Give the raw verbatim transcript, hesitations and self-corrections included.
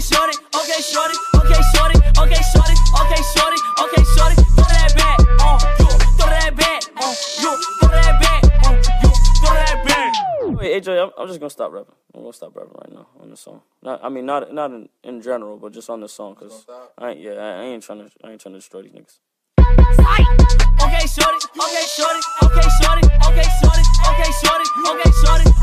shorty, okay, shorty, okay, shorty, okay, shorty, okay, shorty, okay, shorty, throw that back on you, throw that back on you, throw that back on you, throw that back. Wait, A J, I'm, I'm just gonna stop rapping. I'm gonna stop rapping right now on this song. Not, I mean, not not in, in general, but just on this song, cause I ain't, yeah, I, I ain't trying to, I ain't trying to destroy these niggas. Okay, shorty, okay, shorty, okay, shorty, okay, shorty, okay, shorty, okay, shorty.